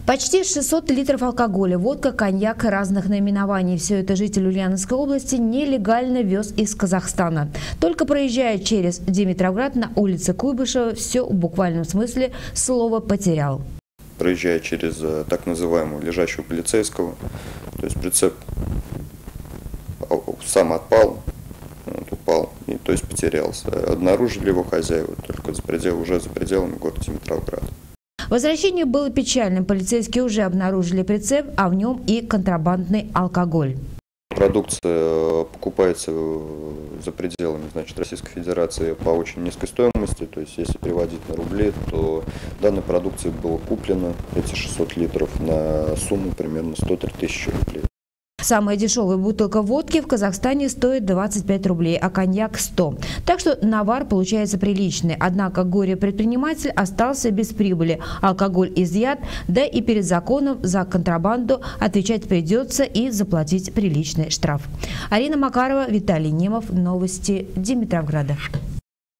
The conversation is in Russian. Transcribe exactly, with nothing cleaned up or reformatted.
Почти шестьсот литров алкоголя, водка, коньяк разных наименований. Все это житель Ульяновской области нелегально вез из Казахстана. Только проезжая через Димитровград на улице Куйбышева, все в буквальном смысле слова потерял. Проезжая через так называемого лежачего полицейского, то есть прицеп сам отпал, упал, и, то есть потерялся. Обнаружили его хозяева только за предел, уже за пределами города Димитровграда. Возвращение было печальным. Полицейские уже обнаружили прицеп, а в нем и контрабандный алкоголь. Продукция покупается за пределами, значит, Российской Федерации по очень низкой стоимости. То есть, если переводить на рубли, то данной продукции было куплено, эти шестьсот литров, на сумму примерно сто три тысячи рублей. Самая дешевая бутылка водки в Казахстане стоит двадцать пять рублей, а коньяк сто. Так что навар получается приличный. Однако горе-предприниматель остался без прибыли. Алкоголь изъят, да и перед законом за контрабанду отвечать придется и заплатить приличный штраф. Арина Макарова, Виталий Немов. Новости Димитровграда.